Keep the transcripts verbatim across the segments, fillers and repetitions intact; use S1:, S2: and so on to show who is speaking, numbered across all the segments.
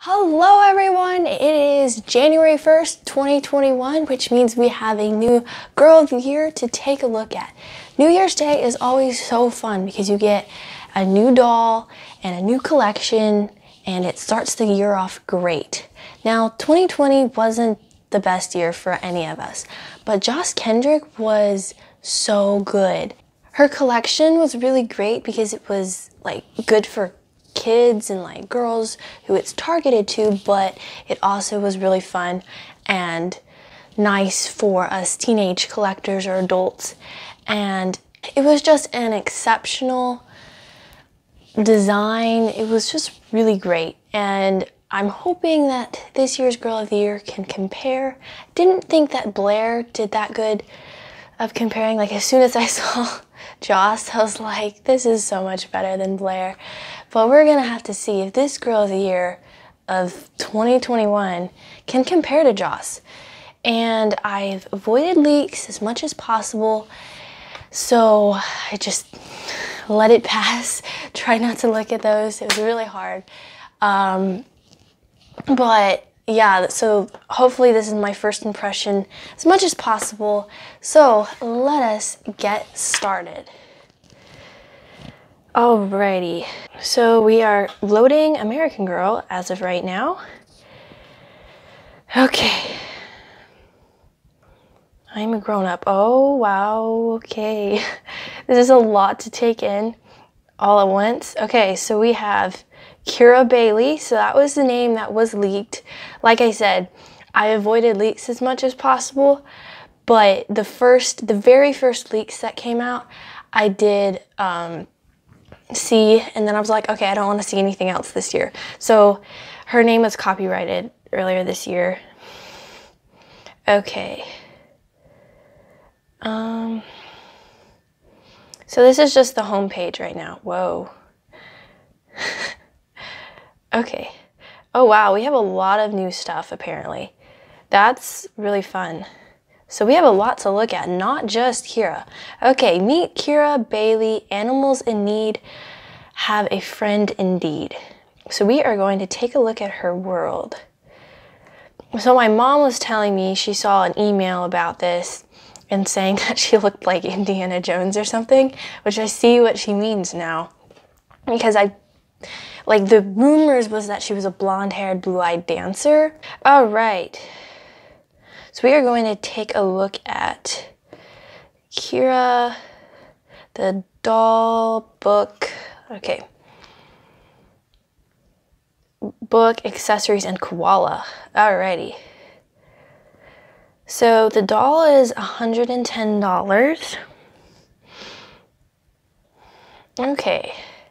S1: Hello everyone, it is January first, twenty twenty-one, which means we have a new Girl of the Year to take a look at. New Year's Day is always so fun because you get a new doll and a new collection and it starts the year off great. Now, twenty twenty wasn't the best year for any of us, but Joss Kendrick was so good. Her collection was really great because it was like good for kids and like girls who it's targeted to, but it also was really fun and nice for us teenage collectors or adults. And it was just an exceptional design. It was just really great. And I'm hoping that this year's Girl of the Year can compare. Didn't think that Blair did that good of comparing. Like as soon as I saw Joss, I was like, this is so much better than Blair. But we're gonna have to see if this Girl of the Year of twenty twenty-one can compare to Joss. And I've avoided leaks as much as possible, so I just let it pass. Try not to look at those. It was really hard. Um, but yeah, so hopefully this is my first impression as much as possible. So let us get started. Alrighty, so we are loading American Girl as of right now. Okay. I'm a grown-up. Oh, wow, okay. This is a lot to take in all at once. Okay, so we have Kira Bailey. So that was the name that was leaked. Like I said, I avoided leaks as much as possible, but the first, the very first leaks that came out, I did um, see, and then I was like, okay, I don't want to see anything else this year. So her name was copyrighted earlier this year. Okay. Um, so this is just the home page right now. Whoa. Okay. Oh wow, we have a lot of new stuff apparently. That's really fun. So we have a lot to look at, not just Kira. Okay, meet Kira Bailey, Animals in Need Have a Friend Indeed. So we are going to take a look at her world. So my mom was telling me she saw an email about this and saying that she looked like Indiana Jones or something, which I see what she means now. Because I, like the rumors was that she was a blonde-haired, blue-eyed dancer. All right. So we are going to take a look at Kira, the doll book. Okay. Book, accessories, and koala. Alrighty. So the doll is one hundred ten dollars. Okay.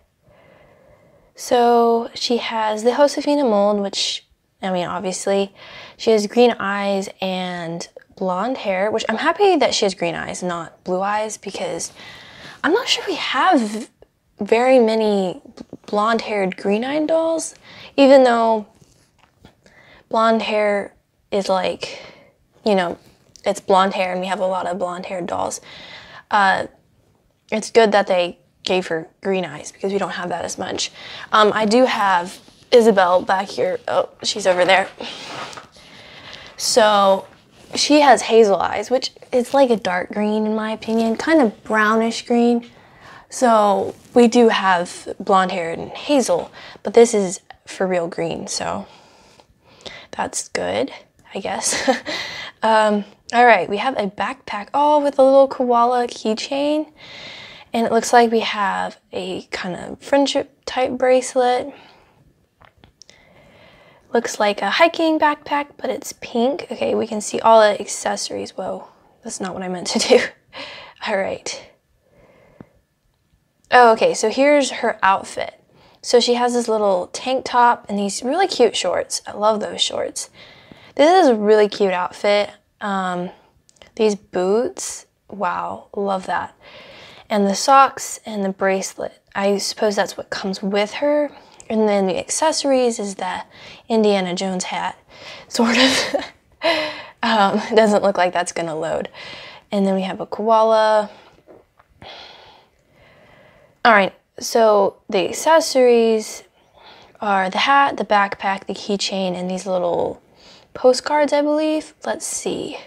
S1: So she has the Josefina mold, which, I mean, obviously, she has green eyes and blonde hair, which I'm happy that she has green eyes, not blue eyes, because I'm not sure we have very many blonde-haired, green-eyed dolls, even though blonde hair is like, you know, it's blonde hair and we have a lot of blonde-haired dolls. Uh, it's good that they gave her green eyes because we don't have that as much. Um, I do have Isabel back here. Oh, she's over there. So she has hazel eyes, which is like a dark green in my opinion, kind of brownish green. So we do have blonde hair and hazel, but this is for real green, so that's good, I guess. um, all right, we have a backpack, oh, with a little koala keychain. And it looks like we have a kind of friendship type bracelet. Looks like a hiking backpack, but it's pink. Okay, we can see all the accessories. Whoa, that's not what I meant to do. All right. Oh, okay, so here's her outfit. So she has this little tank top and these really cute shorts. I love those shorts. This is a really cute outfit. Um, these boots, wow, love that. And the socks and the bracelet. I suppose that's what comes with her. And then the accessories is the Indiana Jones hat, sort of. um, it doesn't look like that's gonna load. And then we have a koala. All right, so the accessories are the hat, the backpack, the keychain, and these little postcards, I believe. Let's see.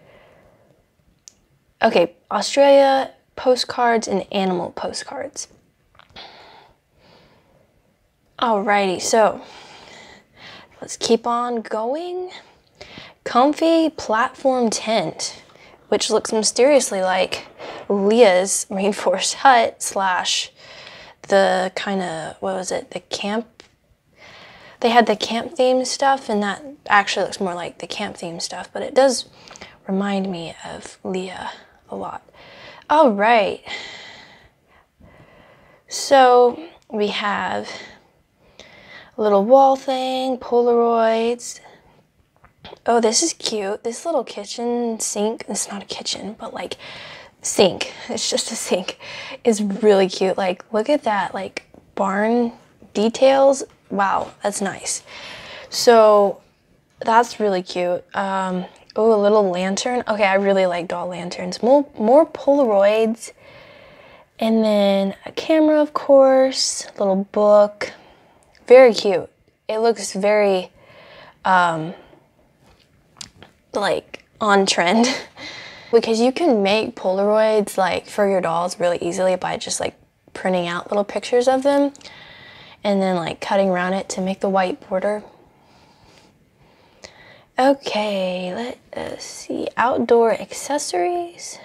S1: Okay, Australia postcards and animal postcards. Alrighty, so let's keep on going. Comfy platform tent, which looks mysteriously like Leah's rainforest hut slash the kind of, what was it, the camp? They had the camp themed stuff, and that actually looks more like the camp themed stuff, but it does remind me of Leah a lot. All right. So we have a little wall thing, Polaroids. Oh, this is cute. This little kitchen sink, it's not a kitchen, but like sink, it's just a sink, is really cute. Like, look at that, like barn details. Wow, that's nice. So that's really cute. Um, oh, a little lantern. Okay, I really like doll lanterns. More, more Polaroids. And then a camera, of course, a little book. Very cute. It looks very, um, like, on trend. Because you can make Polaroids, like, for your dolls really easily by just, like, printing out little pictures of them and then, like, cutting around it to make the white border. Okay, let us see. Outdoor accessories.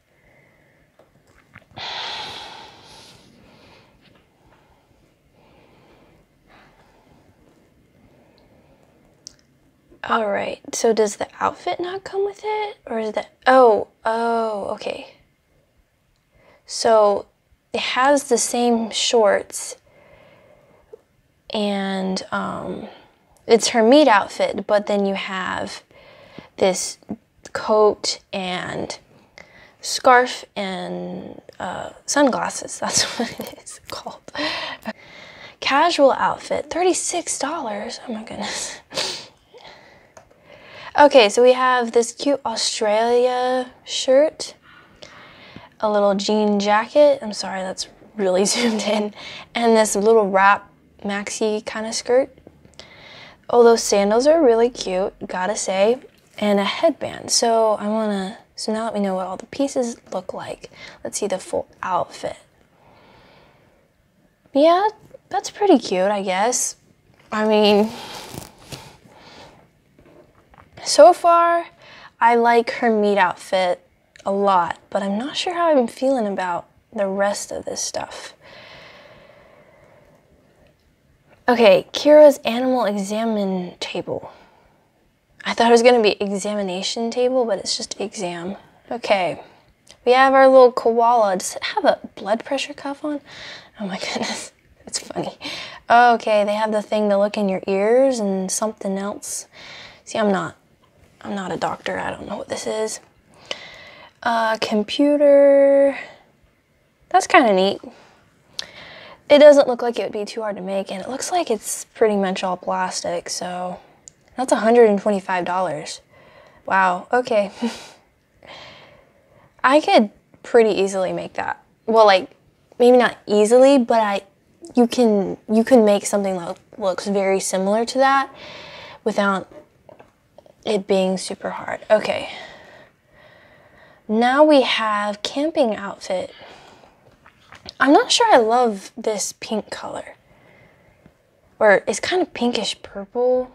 S1: All right, so does the outfit not come with it? Or is that, oh, oh, okay. So it has the same shorts and um, it's her meat outfit, but then you have this coat and scarf and uh, sunglasses. That's what it is called. Casual outfit, thirty-six dollars. Oh my goodness. Okay, so we have this cute Australia shirt, a little jean jacket. I'm sorry, that's really zoomed in. And this little wrap maxi kind of skirt. Oh, those sandals are really cute, gotta say. And a headband. So I wanna, so now that we know what all the pieces look like, let's see the full outfit. Yeah, that's pretty cute, I guess. I mean, so far, I like her meat outfit a lot, but I'm not sure how I'm feeling about the rest of this stuff. Okay, Kira's animal examine table. I thought it was gonna be examination table, but it's just exam. Okay, we have our little koala. Does it have a blood pressure cuff on? Oh my goodness, it's funny. Okay, they have the thing to look in your ears and something else. See, I'm not, I'm not a doctor. I don't know what this is. Uh, computer. That's kind of neat. It doesn't look like it would be too hard to make, and it looks like it's pretty much all plastic, so that's one hundred twenty-five dollars. Wow, okay. I could pretty easily make that. Well, like, maybe not easily, but I, you can, you can make something that looks very similar to that without it being super hard. Okay. Now we have camping outfit. I'm not sure I love this pink color. Or it's kind of pinkish purple.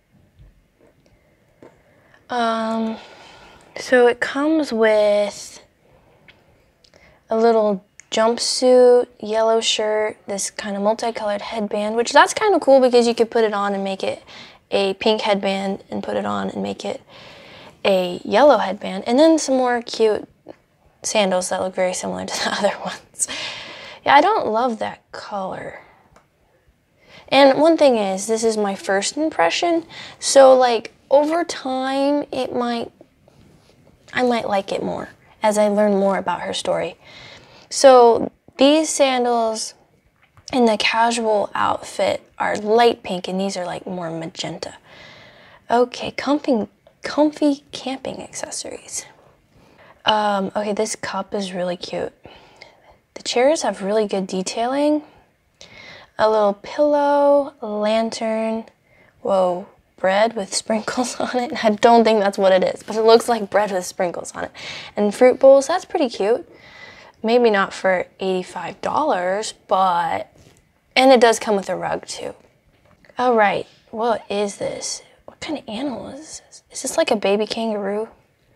S1: Um, so it comes with a little jumpsuit, yellow shirt, this kind of multicolored headband, which that's kind of cool because you could put it on and make it a pink headband and put it on and make it a yellow headband. And then some more cute sandals that look very similar to the other ones. Yeah, I don't love that color. And one thing is, this is my first impression, so like over time, it might, I might like it more as I learn more about her story. So these sandals in the casual outfit are light pink, and these are like more magenta. Okay, comfy, comfy camping accessories. Um, okay, this cup is really cute. The chairs have really good detailing. a little pillow, a lantern, whoa, bread with sprinkles on it. I don't think that's what it is, but it looks like bread with sprinkles on it. And fruit bowls, that's pretty cute. Maybe not for eighty-five dollars, but, and it does come with a rug too. All right, what is this? What kind of animal is this? Is this like a baby kangaroo?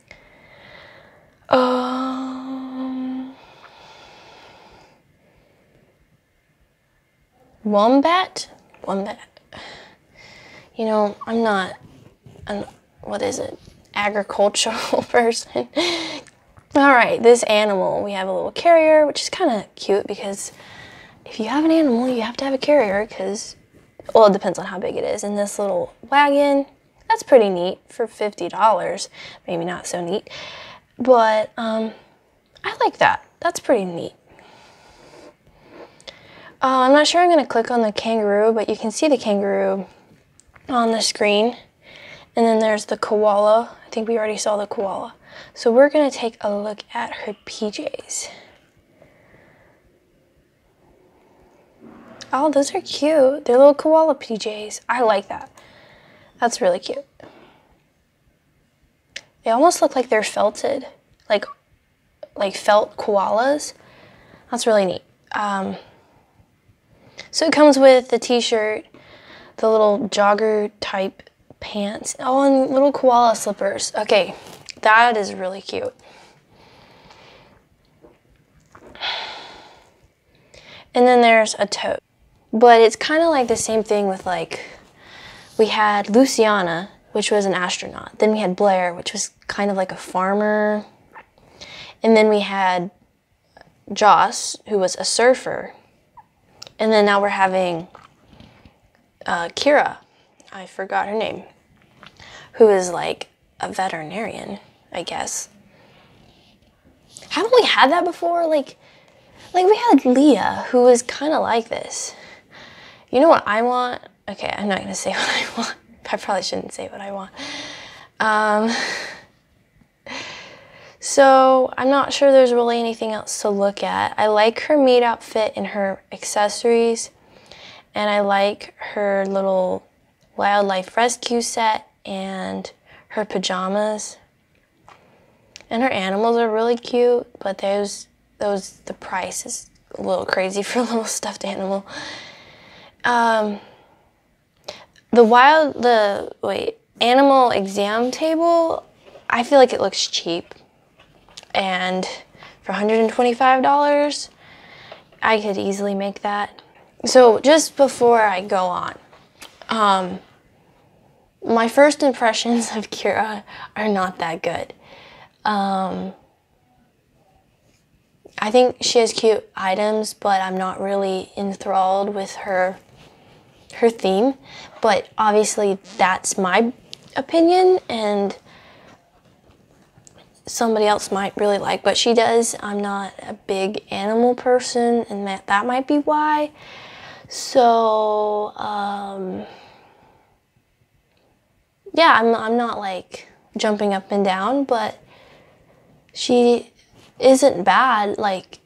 S1: Um, wombat? Wombat. You know, I'm not an, what is it, agricultural person. All right, this animal, we have a little carrier, which is kind of cute because if you have an animal, you have to have a carrier because, well, it depends on how big it is. And this little wagon, that's pretty neat for fifty dollars. Maybe not so neat, but um, I like that. That's pretty neat. Uh, I'm not sure I'm going to click on the kangaroo, but you can see the kangaroo on the screen. And then there's the koala. I think we already saw the koala. So we're going to take a look at her P Js. Oh, those are cute. They're little koala P Js. I like that. That's really cute. They almost look like they're felted, like like felt koalas. That's really neat. Um, so it comes with the t-shirt, the little jogger type pants. Oh, and little koala slippers. Okay, that is really cute. And then there's a tote. But it's kind of like the same thing with, like, we had Luciana, which was an astronaut. Then we had Blair, which was kind of like a farmer. And then we had Joss, who was a surfer. And then now we're having uh, Kira, I forgot her name, who is like a veterinarian, I guess. Haven't we had that before? Like, like we had Leah, who was kind of like this. You know what I want? Okay, I'm not gonna say what I want. I probably shouldn't say what I want. Um, so I'm not sure there's really anything else to look at. I like her maid outfit and her accessories, and I like her little wildlife rescue set and her pajamas. And her animals are really cute, but those, those the price is a little crazy for a little stuffed animal. Um, the wild, the, wait, animal exam table, I feel like it looks cheap. And for one hundred twenty-five dollars, I could easily make that. So just before I go on, um, my first impressions of Kira are not that good. Um, I think she has cute items, but I'm not really enthralled with her her theme. But obviously that's my opinion, and somebody else might really like what she does. I'm not a big animal person, and that, that might be why. So, um, yeah, I'm, I'm not like jumping up and down, but she isn't bad. Like,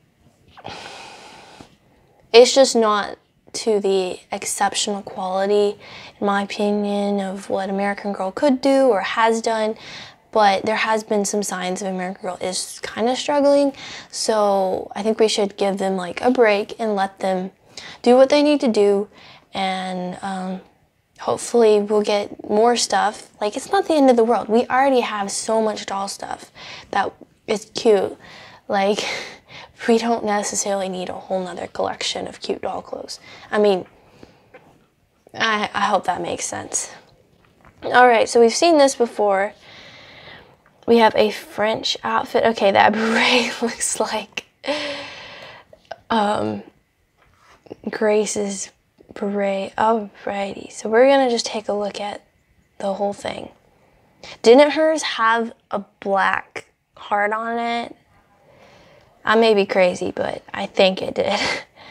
S1: it's just not to the exceptional quality, in my opinion, of what American Girl could do or has done. But there has been some signs of American Girl is kind of struggling. So I think we should give them like a break and let them do what they need to do. And um, hopefully we'll get more stuff. Like, it's not the end of the world. We already have so much doll stuff that is cute. Like, we don't necessarily need a whole nother collection of cute doll clothes. I mean, I, I hope that makes sense. All right, so we've seen this before. We have a French outfit. Okay, that beret looks like um, Grace's beret. Alrighty, so we're gonna just take a look at the whole thing. Didn't hers have a black heart on it? I may be crazy, but I think it did.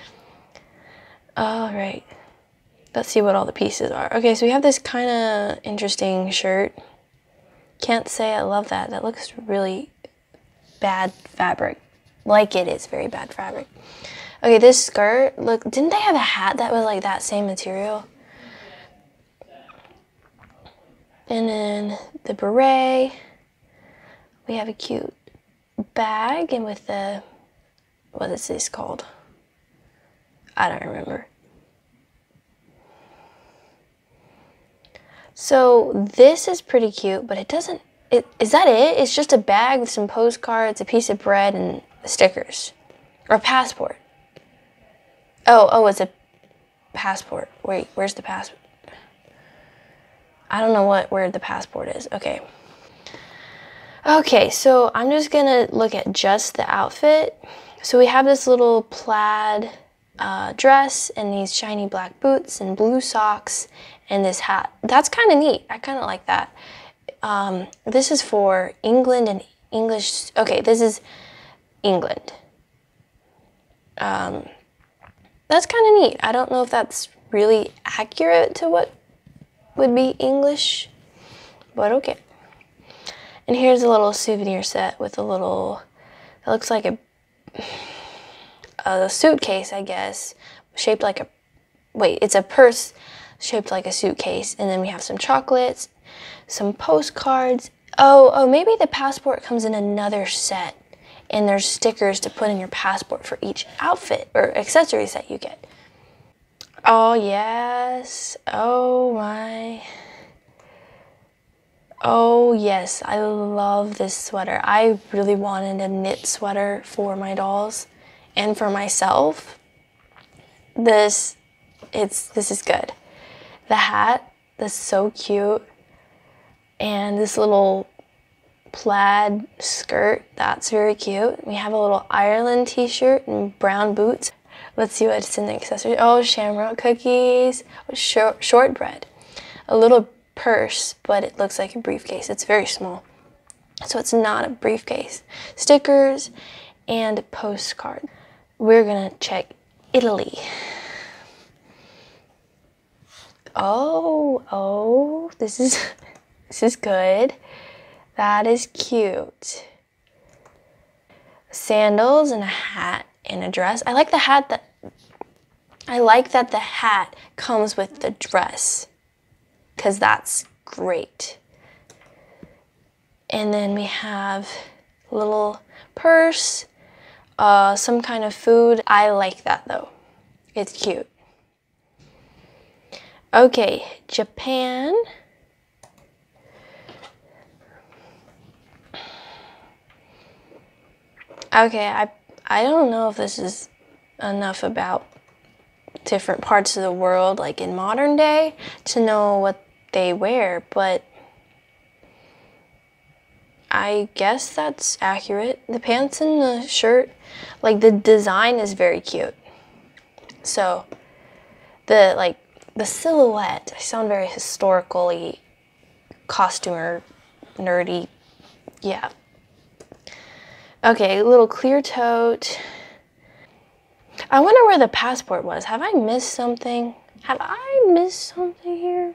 S1: All right, let's see what all the pieces are. Okay, so we have this kind of interesting shirt. Can't say I love that. That looks really bad fabric. Like, it is very bad fabric. Okay, this skirt, look, didn't they have a hat that was like that same material? And then the beret. We have a cute bag, and with the, what is this called? I don't remember. So this is pretty cute, but it doesn't, it, is that it? It's just a bag with some postcards, a piece of bread, and stickers. Or a passport. Oh, oh, it's a passport. Wait, where's the passport? I don't know what where the passport is. Okay. Okay, so I'm just gonna look at just the outfit. So we have this little plaid uh, dress and these shiny black boots and blue socks and this hat. That's kind of neat. I kind of like that. Um, this is for England and English. Okay, this is England. Um, that's kind of neat. I don't know if that's really accurate to what would be English, but okay. And here's a little souvenir set with a little, it looks like a, a suitcase, I guess, shaped like a, wait, it's a purse shaped like a suitcase. And then we have some chocolates, some postcards. Oh, oh, maybe the passport comes in another set, and there's stickers to put in your passport for each outfit or accessory set you get. Oh, yes. Oh, my. Oh, yes. I love this sweater. I really wanted a knit sweater for my dolls and for myself. This, it's, this is good. The hat, that's so cute. And this little plaid skirt, that's very cute. We have a little Ireland t-shirt and brown boots. Let's see what's in the accessories. Oh, shamrock cookies, short, shortbread, a little purse, but it looks like a briefcase. It's very small, so it's not a briefcase. Stickers and a postcard. We're gonna check Italy. Oh, oh, this is, this is good. That is cute. Sandals and a hat and a dress. I like the hat that, I like that the hat comes with the dress, because that's great. And then we have a little purse, uh, some kind of food. I like that though. It's cute. Okay, Japan. Okay, I I don't know if this is enough about different parts of the world, like in modern day, to know what they wear, but I guess that's accurate. The pants and the shirt, like the design is very cute. So the like the silhouette, I sound very historically costumer nerdy. Yeah. Okay, a little clear tote. I wonder where the passport was. Have I missed something? Have I missed something here?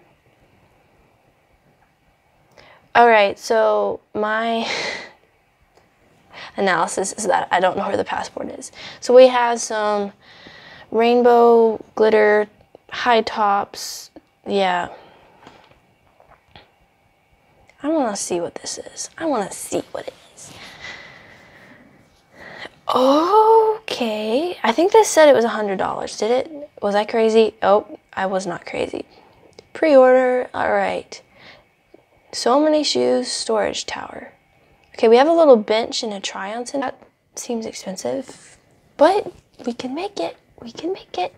S1: All right, so my analysis is that I don't know where the passport is. So we have some rainbow glitter high tops. Yeah. I want to see what this is. I want to see what it is. Okay, I think this said it was one hundred dollars, did it? Was I crazy? Oh, I was not crazy. Pre-order, all right. So many shoes, storage tower. Okay, we have a little bench and a try-on set. That seems expensive, but we can make it, we can make it.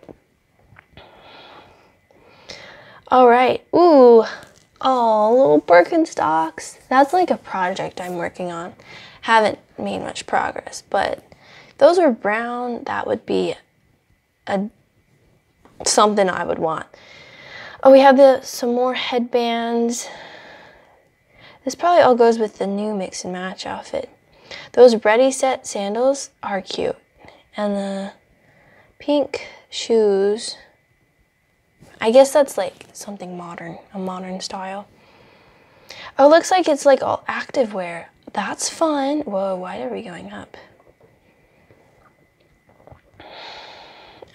S1: All right, ooh, oh, little Birkenstocks. That's like a project I'm working on. Haven't made much progress, but if those were brown, that would be a something I would want. Oh, we have the some more headbands. This probably all goes with the new mix and match outfit. Those ready set sandals are cute. And the pink shoes, I guess that's like something modern, a modern style. Oh, it looks like it's like all activewear. That's fun. Whoa, why are we going up?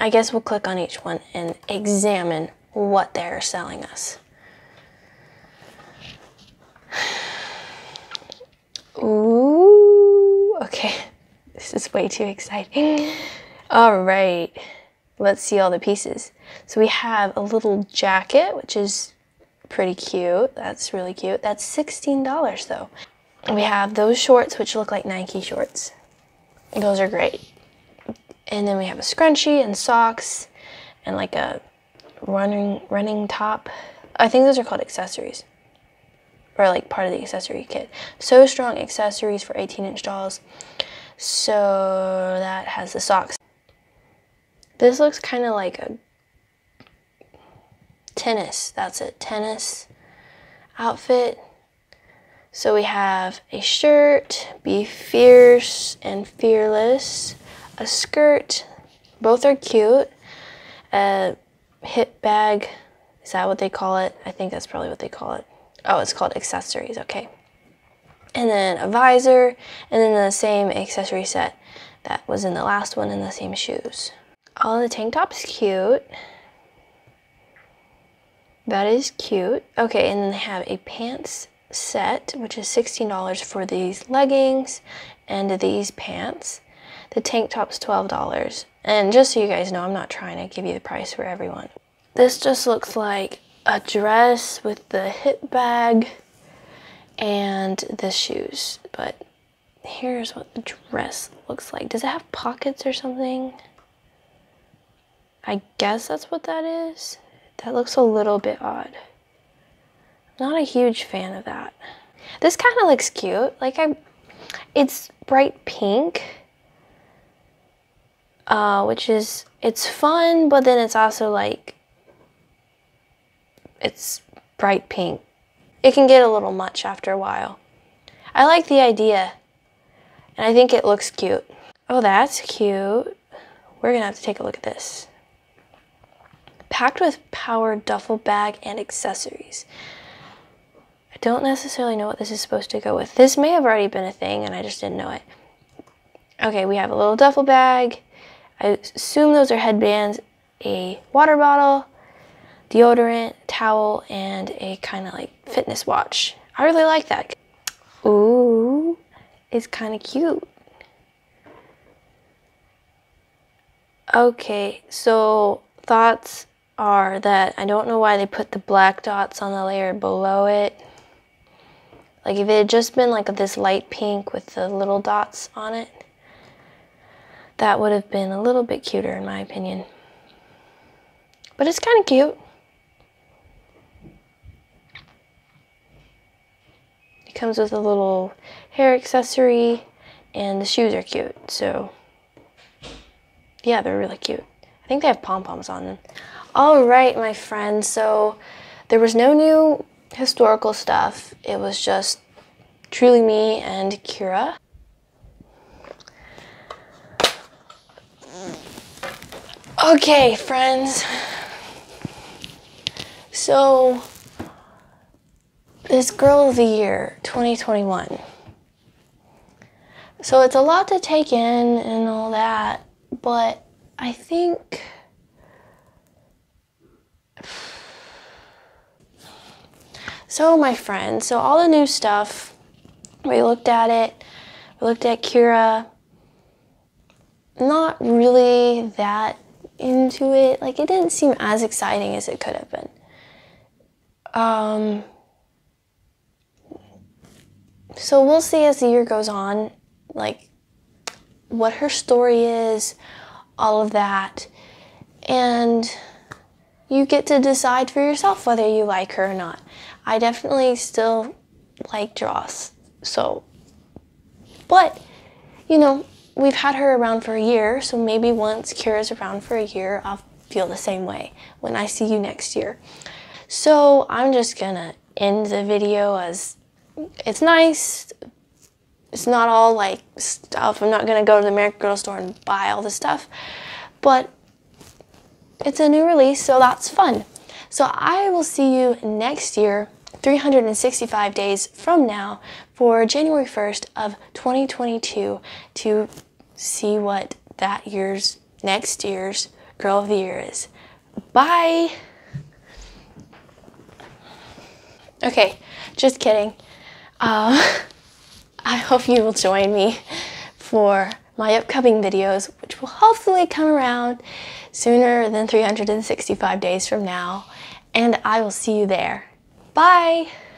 S1: I guess we'll click on each one and examine what they're selling us. Ooh, okay. This is way too exciting. All right, let's see all the pieces. So we have a little jacket, which is pretty cute. That's really cute. That's sixteen dollars though. We have those shorts, which look like Nike shorts. Those are great. And then we have a scrunchie and socks and like a running running top. I think those are called accessories, or like part of the accessory kit. So Strong accessories for eighteen inch dolls. So that has the socks. This looks kind of like a tennis, that's it, tennis outfit. So we have a shirt, Be Fierce and Fearless, a skirt, both are cute, a hip bag, is that what they call it? I think that's probably what they call it. Oh, it's called accessories, okay. And then a visor, and then the same accessory set that was in the last one, and the same shoes. All the tank tops cute. That is cute. Okay, and then they have a pants set, which is sixteen dollars for these leggings and these pants. The tank top's twelve dollars. And just so you guys know, I'm not trying to give you the price for everyone. This just looks like a dress with the hip bag and the shoes. But here's what the dress looks like. Does it have pockets or something? I guess that's what that is. That looks a little bit odd. I'm not a huge fan of that. This kind of looks cute. Like I, it's bright pink, uh, which is, it's fun, but then it's also like, it's bright pink. It can get a little much after a while. I like the idea, and I think it looks cute. Oh, that's cute. We're gonna have to take a look at this. Packed with power duffel bag and accessories. I don't necessarily know what this is supposed to go with. This may have already been a thing and I just didn't know it. Okay, we have a little duffel bag. I assume those are headbands, a water bottle, deodorant, towel, and a kind of like fitness watch. I really like that. Ooh, it's kind of cute. Okay, so thoughts are that I don't know why they put the black dots on the layer below it. Like if it had just been like this light pink with the little dots on it, that would have been a little bit cuter in my opinion. But it's kind of cute. It comes with a little hair accessory and the shoes are cute. So yeah, they're really cute. I think they have pom-poms on them. All right, my friends, so there was no new historical stuff. It was just truly me and Kira. Okay, friends. So, this Girl of the Year twenty twenty-one. So it's a lot to take in and all that, but I think so my friends, so all the new stuff, we looked at it, we looked at Kira, not really that into it, like it didn't seem as exciting as it could have been. Um, so we'll see as the year goes on, like what her story is, all of that, and you get to decide for yourself whether you like her or not. I definitely still like Dross, so, but, you know, we've had her around for a year, so maybe once Kira's around for a year, I'll feel the same way when I see you next year. So I'm just gonna end the video as it's nice. It's not all like stuff. I'm not gonna go to the American Girl store and buy all the stuff, but it's a new release, so that's fun. So I will see you next year, three hundred sixty-five days from now, for January first of twenty twenty-two to see what that year's, next year's Girl of the Year is. Bye! Okay, just kidding. Um, I hope you will join me for my upcoming videos, which will hopefully come around sooner than three hundred sixty-five days from now, and I will see you there. Bye!